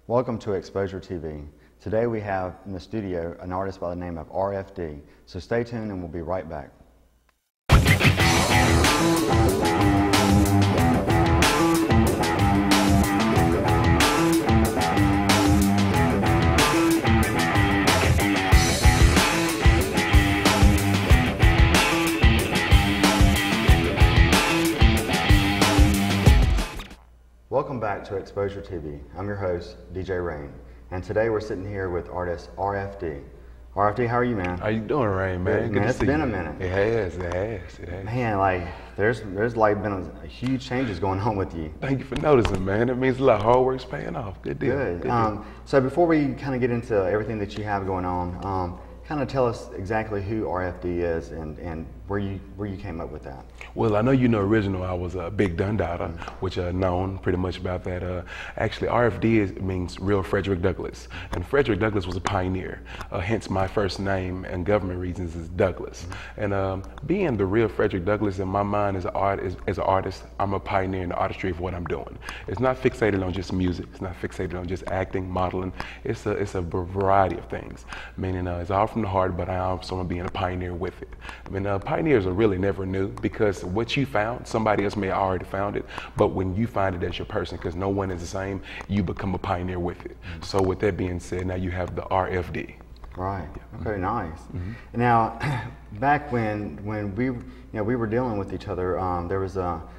Welcome to Exposure TV. Today we have in the studio an artist by the name of RFD. So stay tuned and we'll be right back. Welcome back to Exposure TV. I'm your host, DJ Rain, and today we're sitting here with artist RFD. RFD, how are you, man? How you doing, Rain, man? Good, man, it's been a minute. It has. Man, like, there's like been a huge changes going on with you. Thank you for noticing, man. It means a lot. Hard work's paying off. Good deal. Good. So before we kind of get into everything that you have going on, kind of tell us exactly who RFD is and where you came up with that. Well, I know you know original. I was a Big Dundada, which known pretty much about that. Actually, RFD means Real Frederick Douglass, and Frederick Douglass was a pioneer. Hence, my first name and government reasons is Douglass. And being the real Frederick Douglass in my mind as an artist, I'm a pioneer in the artistry of what I'm doing. It's not fixated on just music. It's not fixated on just acting, modeling. It's a variety of things. Meaning, it's all from the heart, but I also am being a pioneer with it. I mean, pioneers are really never new because what you found, somebody else may have already found it, but when you find it as your person, because no one is the same, you become a pioneer with it. So with that being said, now you have the RFD. Right. Okay. Nice. Now, back when we were dealing with each other, there was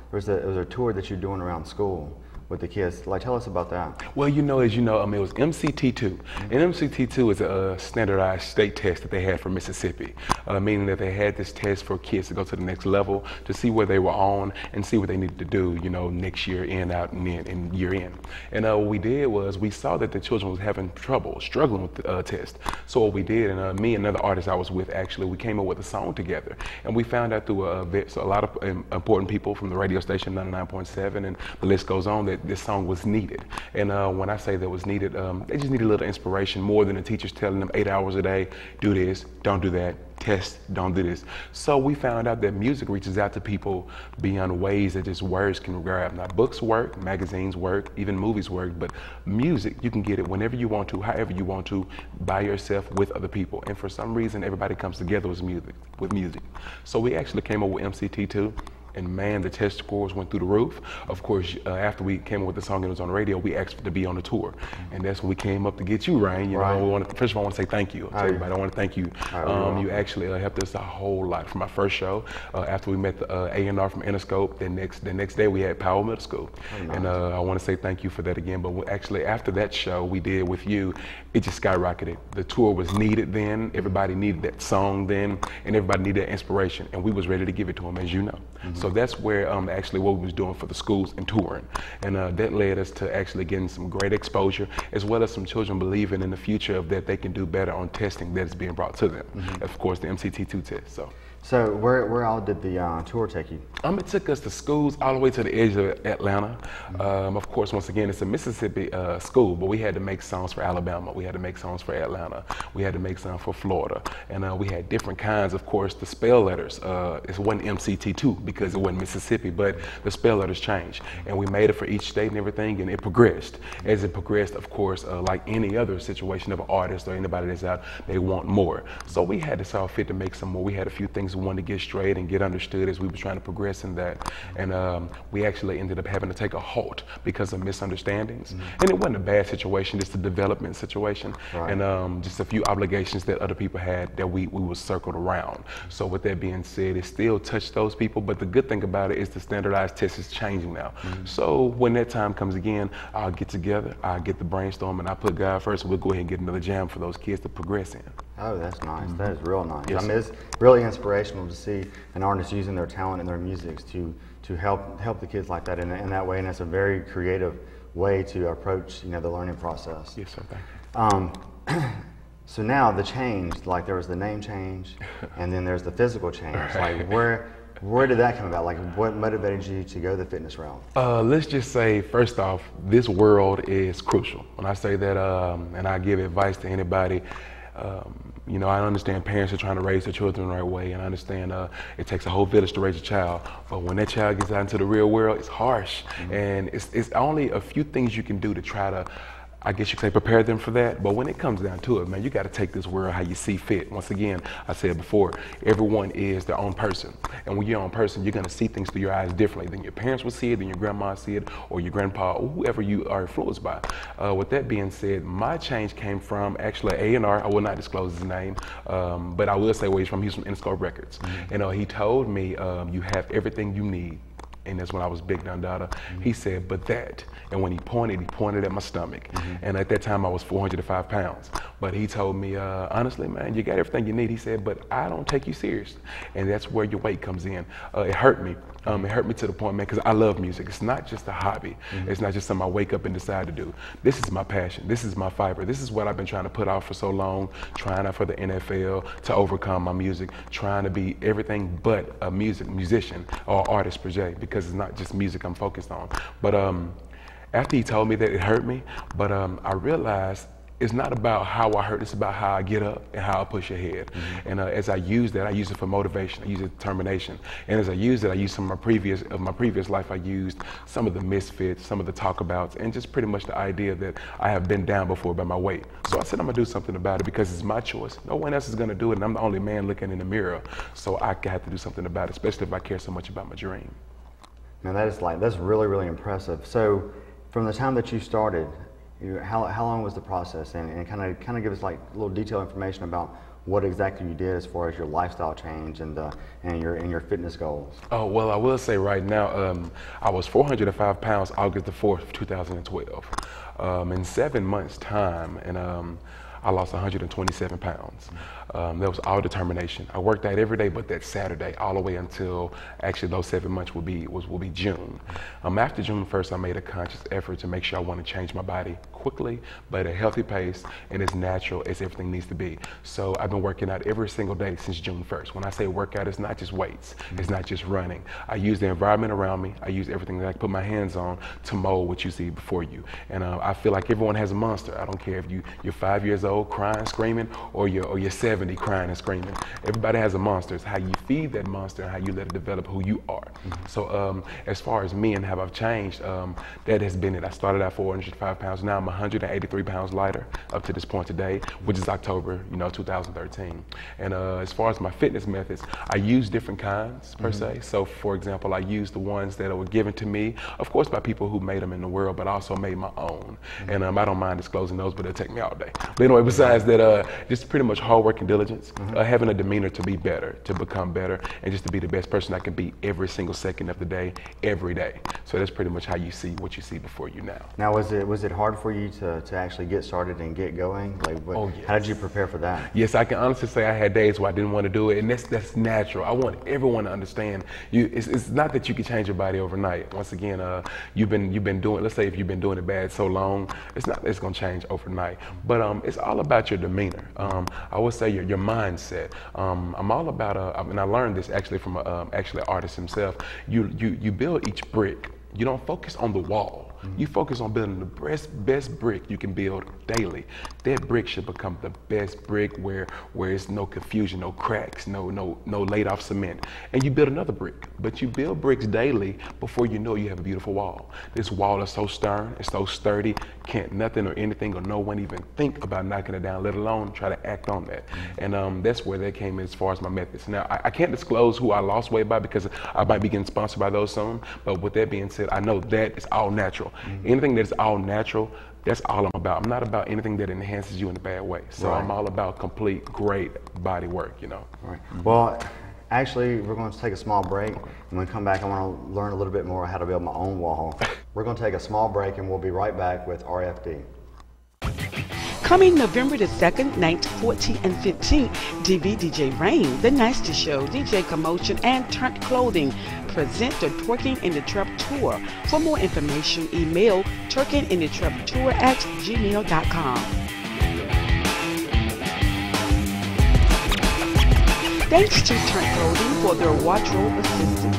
a tour that you're doing around school with the kids. Like, tell us about that. Well, as you know, it was MCT2. And MCT2 is a standardized state test that they had for Mississippi, meaning that they had this test for kids to go to the next level, to see where they were on and see what they needed to do, next year in, out, and in, and year in. And what we did was we saw that the children was having trouble, struggling with the test. So what we did, and me and another artist I was with, actually, we came up with a song together. And we found out through a lot of important people from the radio station 99.7, and the list goes on, that this song was needed. And when I say that was needed, they just needed a little inspiration, more than the teachers telling them 8 hours a day, do this, don't do that, test, don't do this. So we found out that music reaches out to people beyond ways that just words can grab. Now, books work, magazines work, even movies work, but music, you can get it whenever you want to, however you want to, by yourself, with other people. And for some reason, everybody comes together with music. So we actually came up with MCT2. And man, the test scores went through the roof. Of course, after we came up with the song and it was on the radio, we asked to be on the tour. And that's when we came up to get you, Rain. First of all, I want to say thank you to everybody. I want to thank you. You actually helped us a whole lot from our first show. After we met the A&R from Interscope, the next day we had Powell Middle School. And I want to say thank you for that again. But actually, after that show we did with you, it just skyrocketed. The tour was needed then. Everybody needed that song then, and everybody needed that inspiration. And we was ready to give it to them, as you know. So that's where actually what we was doing for the schools and touring. And that led us to actually getting some great exposure, as well as some children believing in the future of that they can do better on testing that is being brought to them. Of course, the MCT2 test. So where all did the tour take you? It took us to schools all the way to the edge of Atlanta. Of course, once again, it's a Mississippi school, but we had to make songs for Alabama. We had to make songs for Atlanta. We had to make songs for Florida. And we had different kinds, of course, the spell letters. It wasn't MCT2 because it wasn't Mississippi, but the spell letters changed. And we made it for each state and everything, and it progressed. As it progressed, of course, like any other situation of an artist or anybody that's out, they want more. So we had to saw fit to make some more. We had a few things we wanted to get straight and get understood as we were trying to progress in that. And we actually ended up having to take a halt because of misunderstandings. And it wasn't a bad situation, just a development situation. And just a few obligations that other people had that we was circled around. So with that being said, it still touched those people, but the good thing about it is the standardized test is changing now. So when that time comes again, I'll get together, I'll get the brainstorm, and I put God first, and we'll go ahead and get another jam for those kids to progress in. Oh, that's nice. That is real nice. Yes, I mean, it's really inspirational to see an artist using their talent and their music to help the kids like that in that way, and it's a very creative way to approach the learning process. Yes, sir. Thank you. So now the change, like there was the name change, and then there's the physical change. Like where did that come about? Like what motivated you to go the fitness route? Let's just say, first off, this world is crucial. When I say that, and I give advice to anybody, I understand parents are trying to raise their children the right way, and I understand it takes a whole village to raise a child. But when that child gets out into the real world, it's harsh, and it's only a few things you can do to try to I guess you could say prepare them for that. But when it comes down to it, man, you got to take this world how you see fit. Once again, I said before, everyone is their own person. And when you're your own person, you're going to see things through your eyes differently than your parents would see it, than your grandma see it, or your grandpa, or whoever you are influenced by. With that being said, my change came from actually A&R. I will not disclose his name, but I will say where he's from. He's from Interscope Records. And he told me, you have everything you need. And that's when I was Big Don Dada. He said, but that, and when he pointed at my stomach. And at that time I was 405 pounds. But he told me, honestly, man, you got everything you need. He said, but I don't take you serious. And that's where your weight comes in. It hurt me. It hurt me to the point, man, because I love music. It's not just a hobby. It's not just something I wake up and decide to do. This is my passion. This is my fiber. This is what I've been trying to put out for so long, trying out for the NFL, to overcome my music, trying to be everything but a musician or artist per se, because it's not just music I'm focused on. But after he told me that, it hurt me, but I realized it's not about how I hurt, it's about how I get up and how I push ahead. And as I use that, I use it for motivation, I use it for determination. And as I use it, I use some of my previous life, I used some of the misfits, some of the talkabouts, and just pretty much the idea that I have been down before by my weight. So I said I'm gonna do something about it because it's my choice. No one else is gonna do it, and I'm the only man looking in the mirror. So I have to do something about it, especially if I care so much about my dream. Man, that's really, really impressive. So from the time that you started, how long was the process, and kind of give us like a little detailed information about what exactly you did as far as your lifestyle change and your fitness goals? Oh, well, I will say right now, I was 405 pounds August the 4th, 2012. In 7 months' time, and I lost 127 pounds. That was all determination. I worked out every day but that Saturday, all the way until actually those 7 months will be June. After June 1st, I made a conscious effort to make sure I want to change my body quickly, but at a healthy pace and as natural as everything needs to be. So I've been working out every single day since June 1st. When I say workout, it's not just weights, it's not just running. I use the environment around me, I use everything that I can put my hands on to mold what you see before you. And I feel like everyone has a monster. I don't care if you're 5 years old crying, screaming, or you're 70 crying and screaming. Everybody has a monster. It's how you feed that monster and how you let it develop who you are. So as far as me and how I've changed, that has been it. I started at 405 pounds. Now I'm 183 pounds lighter up to this point today, which is October, 2013. And as far as my fitness methods, I use different kinds per se. So for example, I use the ones that were given to me, of course, by people who made them in the world, but I also made my own. And I don't mind disclosing those, but it'll take me all day. But anyway, besides that, just pretty much hard work and diligence, having a demeanor to be better, to become better, and just to be the best person I can be every single second of the day, every day. So that's pretty much how you see what you see before you now. Now, was it hard for you to actually get started and get going? Like, yes. How did you prepare for that? Yes, I can honestly say I had days where I didn't want to do it, and that's natural. I want everyone to understand. It's not that you can change your body overnight. Once again, you've been doing. Let's say if you've been doing it bad so long, it's not. It's gonna change overnight. But it's all about your demeanor. I would say your mindset. I'm all about and I learned this actually from actually an artist himself. You build each brick. You don't focus on the wall. You focus on building the best brick you can build daily. That brick should become the best brick where it's no confusion, no cracks, no laid off cement. And you build another brick. But you build bricks daily before you know you have a beautiful wall. This wall is so stern, it's so sturdy, can't nothing or anything or no one even think about knocking it down, let alone try to act on that. And that's where that came as far as my methods. Now, I can't disclose who I lost weight by because I might be getting sponsored by those soon, but with that being said, I know that is all natural. Anything that's all natural, that's all I'm about. I'm not about anything that enhances you in a bad way. So I'm all about complete, great body work, Right. Well, actually, we're going to take a small break. And when we come back, I want to learn a little bit more how to build my own wall. We're going to take a small break, and we'll be right back with RFD. Coming November the 2nd, 9th, 14th, and 15th, DJ Rain, The Nasty Show, DJ Commotion, and Turnt Clothing present the Twerking in the Trap Tour. For more information, email twerkinginthetraptour@gmail.com. Thanks to Turnt Clothing for their wardrobe assistance.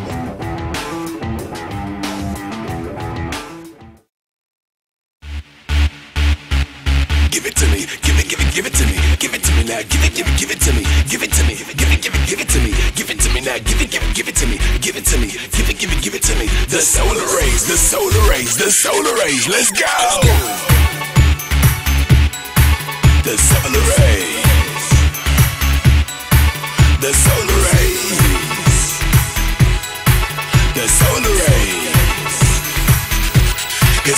Give it to me, give it to me, give it to me now, give it to me, give it to me, give it to me now, give it to me, give it to me. The solar rays, let's go.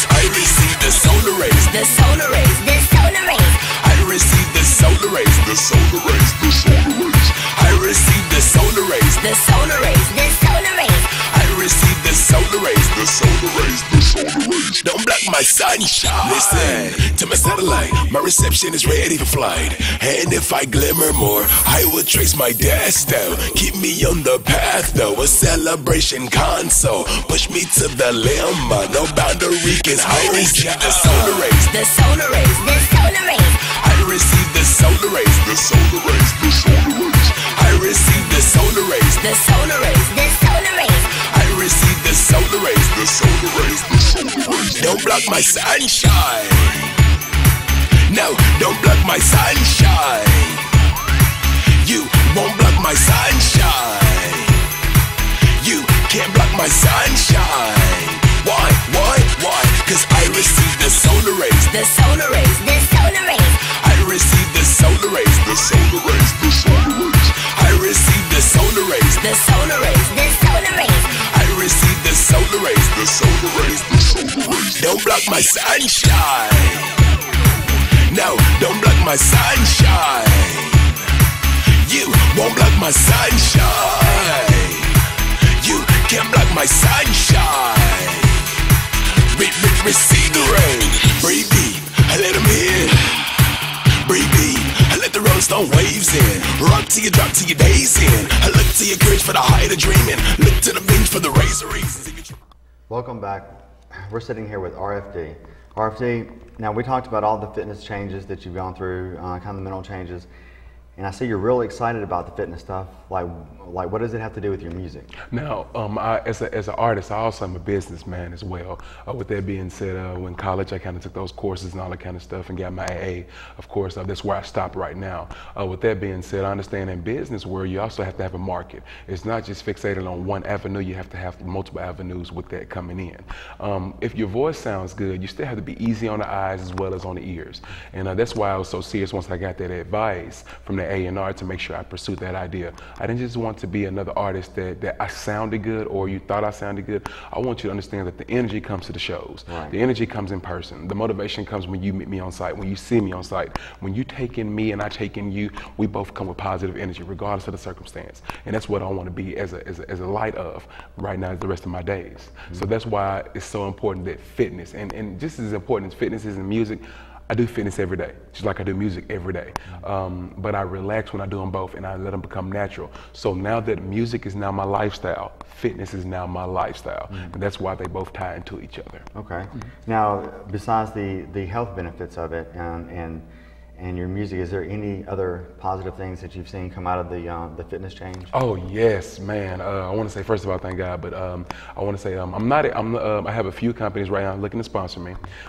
I receive the solar rays, the solar rays, the solar rays. I receive the solar rays, the solar rays, the solar rays. I receive the solar rays, the solar rays, the solar rays. I receive the solar rays, the solar rays, the solar rays. Don't block my sunshine. Listen to my satellite, my reception is ready for flight. And if I glimmer more, I will trace my destiny. Keep me on the path though, a celebration console. Push me to the limb, no boundary can hold. I receive the solar rays, the solar rays, the solar rays. I receive the solar rays, the solar rays, the solar rays. I receive the solar rays, the solar rays, the solar rays. I receive the solar rays, the solar rays, the solar rays. Don't block my sunshine. No, don't block my sunshine. You won't block my sunshine. You can't block my sunshine. Why? Cause I receive the solar rays, the solar rays, the solar rays. I receive the solar rays, the solar rays, the solar rays. I receive the solar rays, the solar rays, the solar rays. I receive the solar rays, the solar rays, the solar rays. Don't block my sunshine. No, don't block my sunshine. You won't block my sunshine. You can't block my sunshine. Receive the rain. Breathe deep, I let them in. Breathe deep, I let the Rolling Stone waves in. Rock till you drop till your days in. I look to your courage for the height of dreaming. Look to the beach for the razor reasons. Welcome back. We're sitting here with RFD. RFD, now we talked about all the fitness changes that you've gone through, kind of the mental changes. And I see you're really excited about the fitness stuff. Like what does it have to do with your music? Now, as an artist, I also am a businessman as well. With that being said, when college, I kind of took those courses and all that kind of stuff and got my AA. Of course, that's where I stopped right now. With that being said, I understand in business where you also have to have a market. It's not just fixated on one avenue. You have to have multiple avenues with that coming in. If your voice sounds good, you still have to be easy on the eyes as well as on the ears. And that's why I was so serious once I got that advice from the A&R to make sure I pursued that idea. I didn't just want to be another artist that I sounded good or you thought I sounded good. I want you to understand that the energy comes to the shows. Right. The energy comes in person. The motivation comes when you meet me on site, when you see me on site. When you take in me and I take in you, we both come with positive energy regardless of the circumstance. And that's what I want to be as a light of right now the rest of my days. Mm-hmm. So that's why it's so important that fitness, and just as important as fitness is in music, I do fitness every day, just like I do music every day. But I relax when I do them both and I let them become natural. So now that music is now my lifestyle, fitness is now my lifestyle. Mm-hmm. And that's why they both tie into each other. Okay. Mm-hmm. Now, besides the health benefits of it and your music, is there any other positive things that you've seen come out of the fitness change? Oh yes, man. I want to say first of all, thank God, but I want to say I have a few companies right now looking to sponsor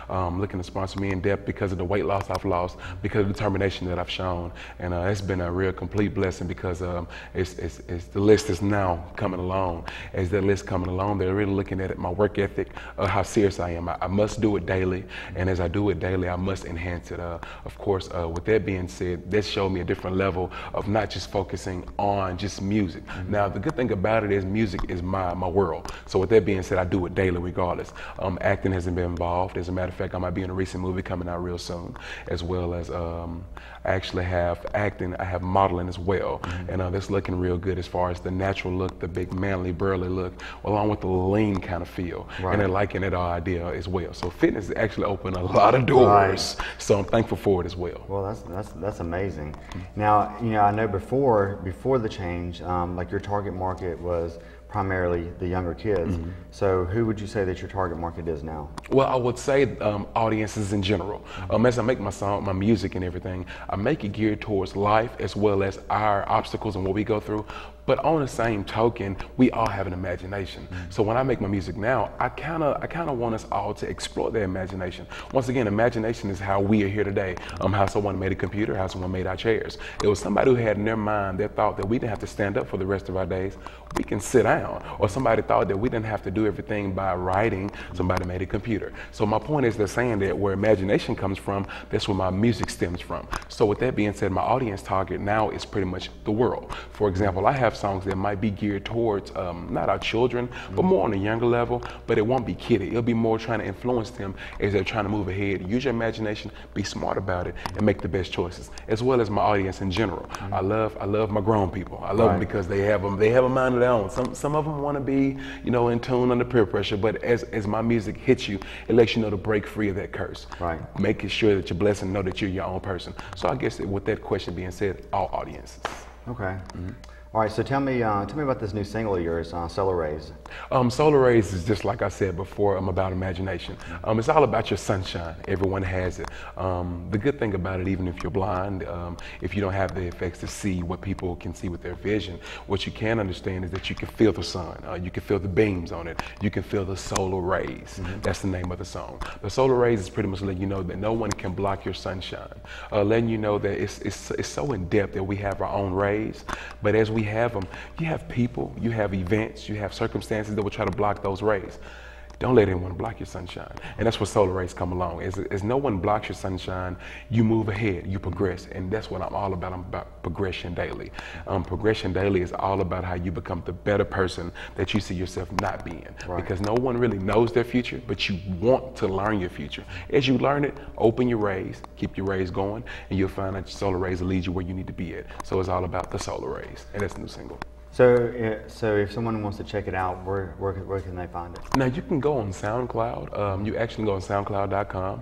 me, in depth because of the weight loss I've lost, because of the determination that I've shown, and it's been a real complete blessing because it's the list is now coming along. As that list coming along, they're really looking at it, my work ethic, how serious I am. I must do it daily, and as I do it daily, I must enhance it. Of course. With that being said, that showed me a different level of not just focusing on just music. Mm-hmm. Now, the good thing about it is music is my world. So with that being said, I do it daily regardless. Acting hasn't been involved. As a matter of fact, I might be in a recent movie coming out real soon, as well as I actually have acting, I have modeling as well. Mm-hmm. And that's looking real good as far as the natural look, the big manly, burly look, along with the lean kind of feel. Right. And they're liking that idea as well. So fitness actually opened a lot of doors. Right. So I'm thankful for it as well. Well, that's amazing. Now, I know before the change, like your target market was primarily the younger kids. Mm-hmm. So who would you say that your target market is now? Well, I would say audiences in general. As I make my music and everything, I make it geared towards life as well as our obstacles and what we go through. But on the same token, we all have an imagination. Mm-hmm. So when I make my music now, I kind of want us all to explore their imagination. Once again, imagination is how we are here today. How someone made a computer, how someone made our chairs. It was somebody who had in their mind their thought that we didn't have to stand up for the rest of our days. We can sit down. Or somebody thought that we didn't have to do everything by writing. Somebody made a computer. So my point is they're saying that where imagination comes from, that's where my music stems from. So with that being said, my audience target now is pretty much the world. For example, I have songs that might be geared towards not our children, but more on a younger level, but it won't be kiddie. It'll be more trying to influence them as they're trying to move ahead. Use your imagination, be smart about it, and make the best choices, as well as my audience in general. I love my grown people. I love them because they have a mind of their own. Some of them want to be, you know, in tune under peer pressure, but as my music hits you, it lets you know to break free of that curse. Right. Making sure that you're blessed and know that you're your own person. So I guess with that question being said, all audiences. Okay. All right, so tell me about this new single of yours, Solar Rays. Solar Rays is just like I said before, about imagination. It's all about your sunshine. Everyone has it. The good thing about it, even if you're blind, if you don't have the effects to see what people can see with their vision, what you can understand is that you can feel the sun. You can feel the beams on it. You can feel the solar rays. That's the name of the song. The solar rays is pretty much letting you know that no one can block your sunshine. Letting you know that it's so in depth that we have our own rays, but as we have them, you have people, you have events, you have circumstances that will try to block those rays. Don't let anyone block your sunshine. And that's where solar rays come along. As no one blocks your sunshine, you move ahead, you progress. And that's what I'm all about. I'm about progression daily. Progression daily is all about how you become the better person that you see yourself not being. Right. Because no one really knows their future, but you want to learn your future. As you learn it, open your rays, keep your rays going, and you'll find that your solar rays will lead you where you need to be at. So it's all about the solar rays. And that's the new single. So if someone wants to check it out, where can they find it? Now you can go on SoundCloud. You actually go on SoundCloud.com,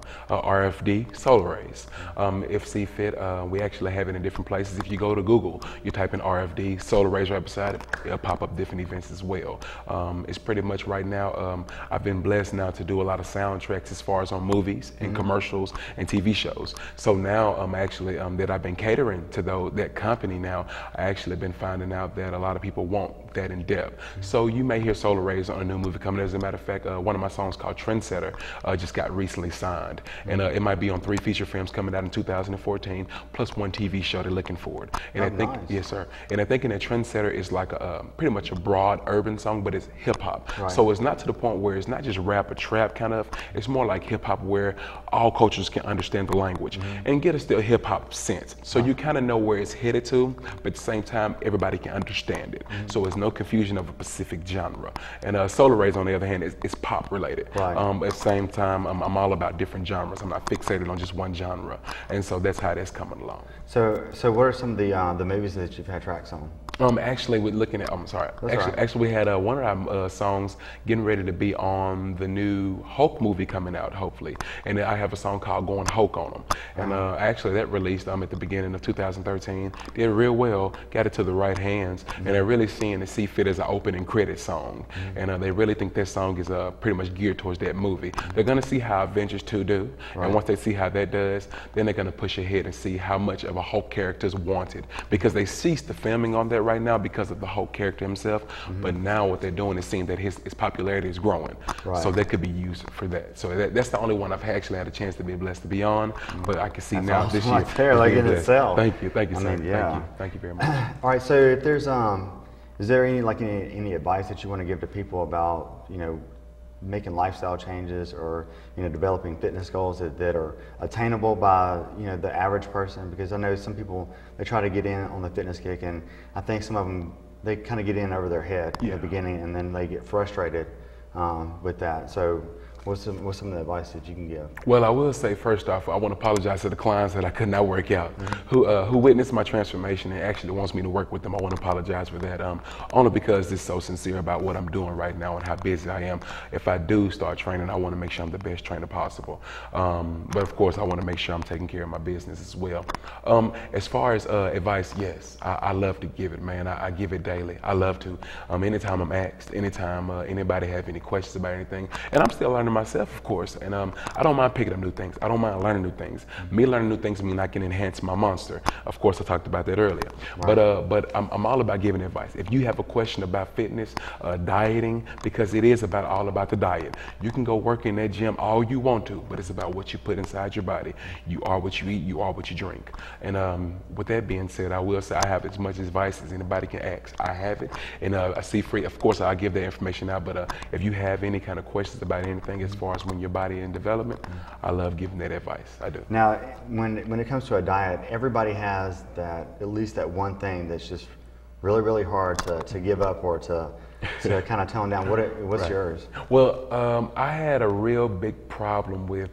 RFD Solar Rays. If see fit, we actually have it in different places. If you go to Google, you type in RFD Solar Rays right beside it, it'll pop up different events as well. It's pretty much right now. I've been blessed now to do a lot of soundtracks as far as on movies and commercials and TV shows. So now actually that I've been catering to that company now. I actually been finding out that a lot of people want that in depth. So you may hear Solar Rays on a new movie coming. As a matter of fact, one of my songs called Trendsetter just got recently signed. And it might be on 3 feature films coming out in 2014, plus 1 TV show they're looking forward. And I think, nice. yes sir, and I think in that Trendsetter is like pretty much a broad urban song, but it's hip hop. Right. So it's not to the point where it's not just rap or trap kind of, it's more like hip hop where all cultures can understand the language and get a still hip hop sense. So you kind of know where it's headed to, but at the same time, everybody can understand it. So it's no confusion of a specific genre. And Solar Rays, on the other hand, is pop related. Right. At the same time, I'm all about different genres. I'm not fixated on just one genre. And so that's how that's coming along. So what are some of the movies that you've had tracks on? Actually, we're looking at, I'm sorry. Actually, we had one of our songs getting ready to be on the new Hulk movie coming out, hopefully. And I have a song called Going Hulk on them. And actually, that released at the beginning of 2013. Did real well, got it to the right hands. And they're really seeing it see fit as an opening credit song. And they really think that song is pretty much geared towards that movie. They're going to see how Avengers 2 do. And once they see how that does, then they're going to push ahead and see how much of a Hulk character is wanted. Because they ceased the filming on that right now because of the Hulk character himself. But now what they're doing is seeing that his popularity is growing. Right. So that could be used for that. So that's the only one I've actually had a chance to be blessed to be on. But I can see That's now awesome this year. right there, like in itself. Thank you, sir. Yeah. Thank you very much. All right, so if there's is there any advice that you want to give to people about making lifestyle changes or developing fitness goals that are attainable by the average person? Because I know some people, they try to get in on the fitness kick, and I think some of them, they kind of get in over their head in the beginning, and then they get frustrated with that. So what's some of the advice that you can give? Well, I will say first off, I want to apologize to the clients that I could not work out, who witnessed my transformation and actually wants me to work with them. I want to apologize for that, only because it's so sincere about what I'm doing right now and how busy I am. If I do start training, I want to make sure I'm the best trainer possible. But of course, I want to make sure I'm taking care of my business as well. As far as advice, yes, I love to give it, man. I give it daily. I love to. Anytime I'm asked, anytime anybody have any questions about anything, and I'm still learning myself, of course, and I don't mind picking up new things. I don't mind learning new things. Me learning new things mean I can enhance my monster. Of course, I talked about that earlier. Right. But I'm all about giving advice. If you have a question about fitness, dieting, because it is all about the diet. You can go work in that gym all you want to, but it's about what you put inside your body. You are what you eat. You are what you drink. And with that being said, I will say I have as much advice as anybody can ask. I have it, and I see free. Of course, I'll give that information out. But if you have any kind of questions about anything as far as when your body in development, I love giving that advice. I do. Now, when it comes to a diet, everybody has at least that one thing that's just really, really hard to give up or to kind of tone down? What's Right. yours? Well, I had a real big problem with.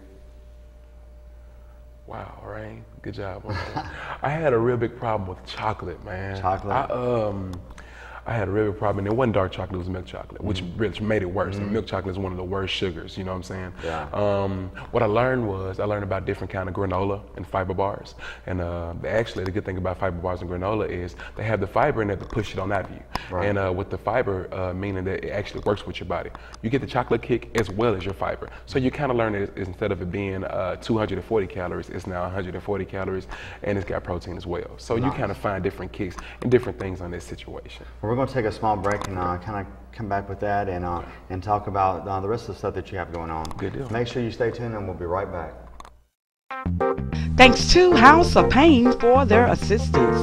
Wow, Rain, good job. On that. I had a real big problem with chocolate, man. Chocolate? I had a real big problem, and it wasn't dark chocolate, it was milk chocolate, which made it worse. And milk chocolate is one of the worst sugars, you know what I'm saying? Yeah. What I learned about different kind of granola and fiber bars. And actually, the good thing about fiber bars and granola is they have the fiber in there to push it on out of you. Right. And with the fiber, meaning that it actually works with your body. You get the chocolate kick as well as your fiber. So you kind of learn that instead of it being 240 calories, it's now 140 calories, and it's got protein as well. So you kind of find different kicks and different things on this situation. We're going to take a small break and kind of come back with that and talk about the rest of the stuff that you have going on. Good deal. Make sure you stay tuned and we'll be right back. Thanks to House of Pain for their assistance.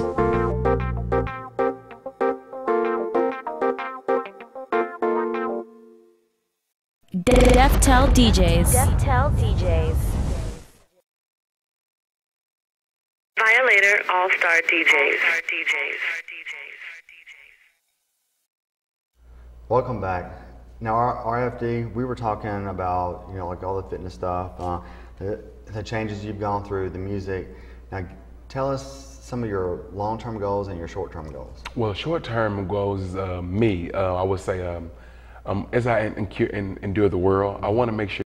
Deftel DJs. Deftel DJs. Violator All-Star DJs. Welcome back. Now, our RFD, we were talking about, like all the fitness stuff, the changes you've gone through, the music. Now, tell us some of your long-term goals and your short-term goals. Well, short-term goals, I would say, as I endure the world, I want to make sure